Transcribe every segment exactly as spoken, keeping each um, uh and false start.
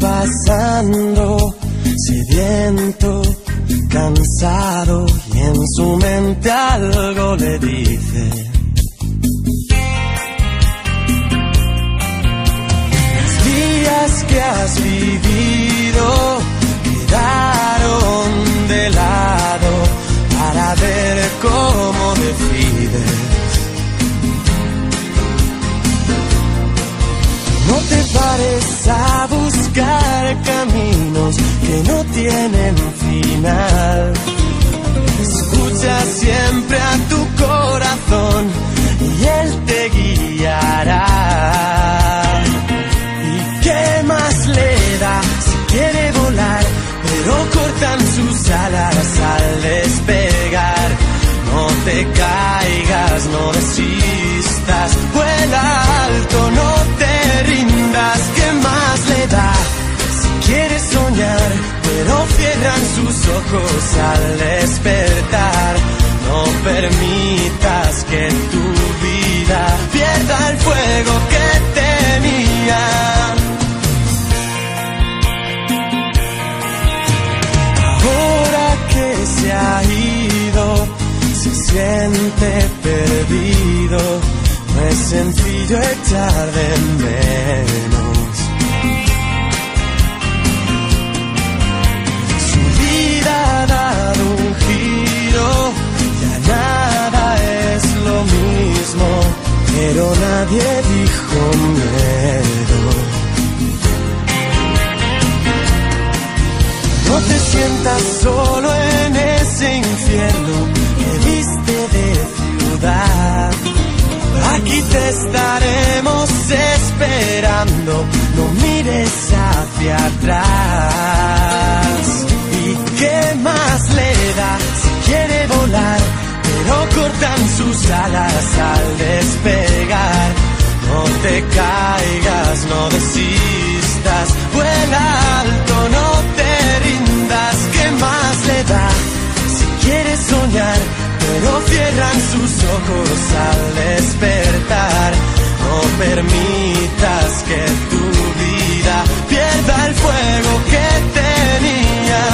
pasando, sediento, cansado, y en su mente algo le dice. Los días que has vivido quedaron de lado para ver cómo decides. No te pares a buscar caminos que no tienen final. Escucha siempre a tu corazón y él te guiará. ¿Y qué más le da si quiere volar? Pero cortan sus alas al despegar. No te caigas, no desistas, vuela alto, no te rindas. ¿Qué más le da si quieres soñar? Pero cierran sus ojos al despertar. No permitas que tu vida pierda el fuego que tenía. Ahora que se ha ido, se siente perdido. No es sencillo echar de menos. Su vida ha dado un giro, ya nada es lo mismo, pero nadie dijo miedo. No te sientas solo en ese infierno que viste de ciudad. Aquí te estaremos esperando, no mires hacia atrás. ¿Y qué más le da si quiere volar? Pero cortan sus alas al despegar. No te caigas, no desistas, vuela alto, no te rindas. ¿Qué más le da si quieres soñar? Pero cierran sus ojos al despertar. No permitas que tu vida pierda el fuego que tenía.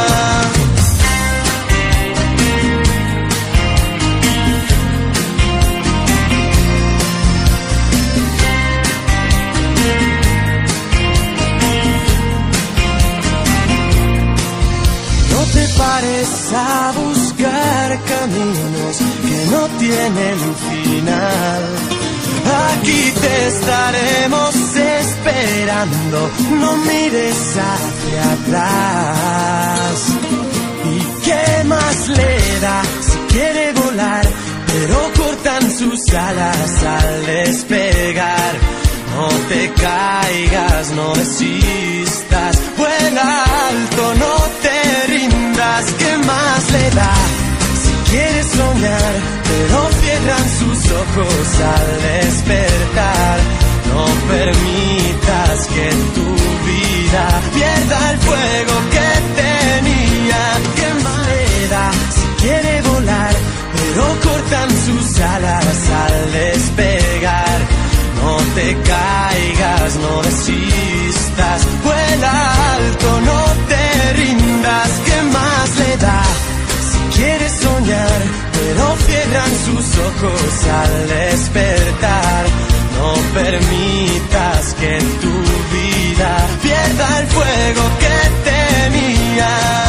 No te pares a buscar caminos que no tienen final. Aquí te estaremos esperando, no mires hacia atrás. ¿Y qué más le da si quiere volar? Pero cortan sus alas al despegar. No te caigas, no desistas, vuela alto, no te rindas. ¿Qué más le da si quieres soñar? Pero cierran sus ojos al despertar. No permitas que tu vida pierda el fuego que tenía. ¿Qué más le da si quiere volar? Pero cortan sus alas al despegar. No te caigas, no desistas, vuela alto, no te rindas. ¿Qué más le da si quieres soñar? Pero cierran sus ojos al despertar. No permitas que tu vida pierda el fuego que tenía.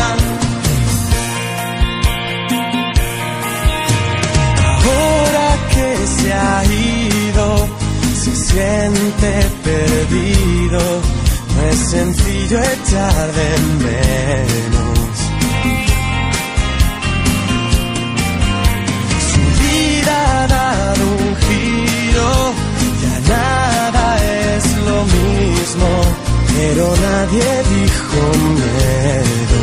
Ahora que se ha ido, se siente perdido. No es sencillo echar de menos. Su vida ha dado un giro, ya nada es lo mismo, pero nadie dijo miedo.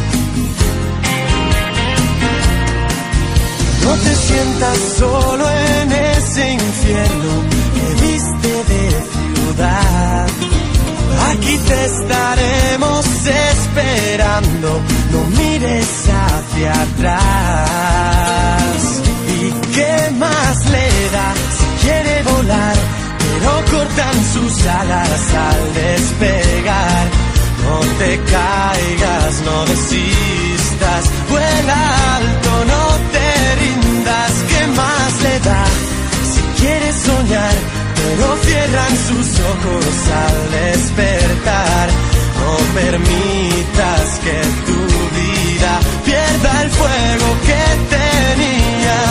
No te sientas solo en ese infierno que viste de ciudad. Aquí te estaremos esperando, no mires hacia atrás. ¿Y qué más le da si quiere volar? Pero cortan sus alas al despegar. te caigas, no desistas, vuela alto, no te rindas, ¿qué más le da? Si quieres soñar, pero cierran sus ojos al despertar, no permitas que tu vida pierda el fuego que tenía.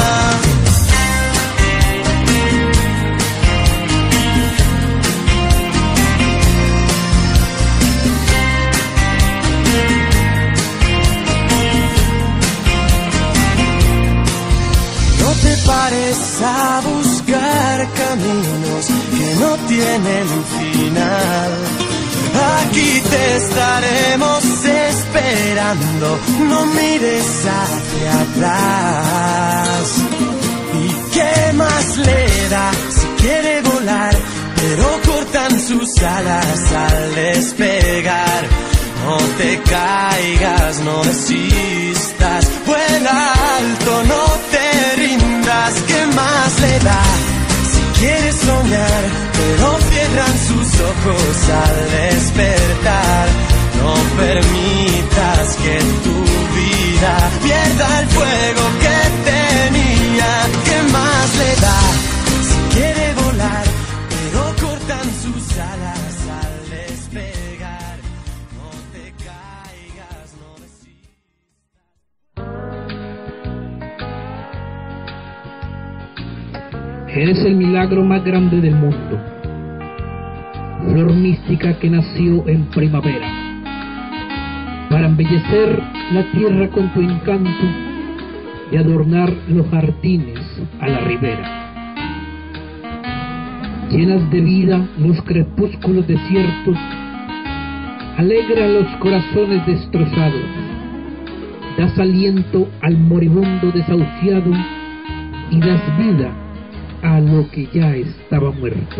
No te pares a buscar caminos que no tienen final. Aquí te estaremos esperando, no mires hacia atrás. ¿Y qué más le da si quiere volar, pero cortan sus alas al despegar? No te caigas, no desistas, vuela alto, no te rindas, ¿qué más le da? Si quieres soñar, pero cierran sus ojos al despertar, no permitas que tu vida pierda el fuego que tenía, ¿qué más le da? Si quiere volar, pero cortan sus alas al despegar, no te caigas, no desistas. Eres el milagro más grande del mundo, flor mística que nació en primavera, para embellecer la tierra con tu encanto y adornar los jardines a la ribera. Llenas de vida los crepúsculos desiertos, alegra los corazones destrozados, das aliento al moribundo desahuciado y das vida a lo que ya estaba muerto.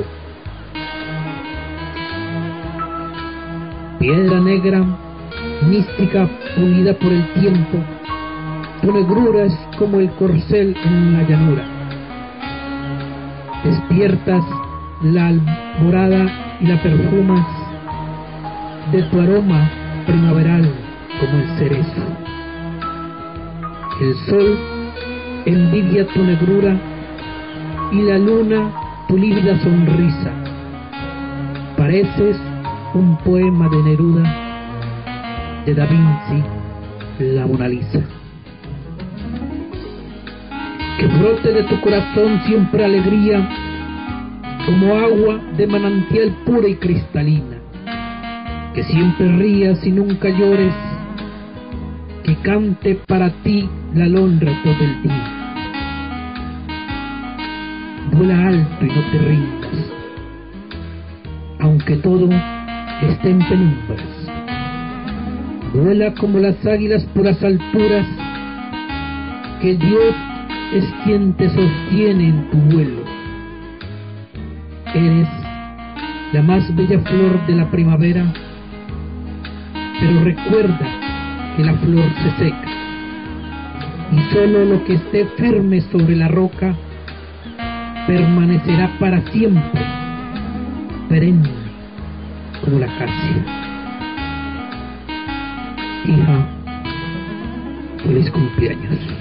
Piedra negra, mística pulida por el tiempo, tu negrura es como el corcel en la llanura. Despiertas la alborada y la perfumas, de tu aroma primaveral como el cerezo. El sol envidia tu negrura y la luna tu lívida sonrisa. Pareces un poema de Neruda, de Da Vinci, la Mona Lisa. Que brote de tu corazón siempre alegría, como agua de manantial pura y cristalina. Que siempre rías y nunca llores, que cante para ti la alondra todo el día. Vuela alto y no te rindas, aunque todo esté en penumbras. Vuela como las águilas por las alturas, que Dios es quien te sostiene en tu vuelo. Eres la más bella flor de la primavera, pero recuerda que la flor se seca, y solo lo que esté firme sobre la roca permanecerá para siempre, perenne como la acacia. Hija, feliz cumpleaños.